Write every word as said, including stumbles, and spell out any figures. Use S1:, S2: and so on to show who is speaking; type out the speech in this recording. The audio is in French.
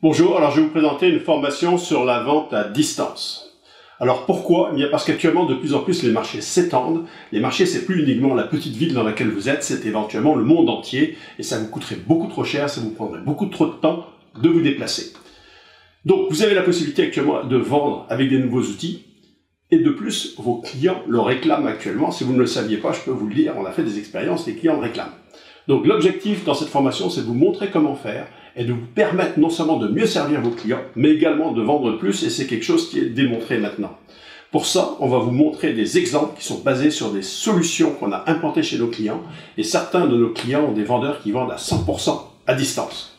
S1: Bonjour, alors je vais vous présenter une formation sur la vente à distance. Alors pourquoi? Eh bien parce qu'actuellement de plus en plus les marchés s'étendent. Les marchés, c'est plus uniquement la petite ville dans laquelle vous êtes, c'est éventuellement le monde entier et ça vous coûterait beaucoup trop cher, ça vous prendrait beaucoup trop de temps de vous déplacer. Donc vous avez la possibilité actuellement de vendre avec des nouveaux outils et de plus vos clients le réclament actuellement. Si vous ne le saviez pas, je peux vous le dire, on a fait des expériences, les clients le réclament. Donc l'objectif dans cette formation, c'est de vous montrer comment faire et de vous permettre non seulement de mieux servir vos clients, mais également de vendre plus, et c'est quelque chose qui est démontré maintenant. Pour ça, on va vous montrer des exemples qui sont basés sur des solutions qu'on a implantées chez nos clients, et certains de nos clients ont des vendeurs qui vendent à cent pour cent à distance.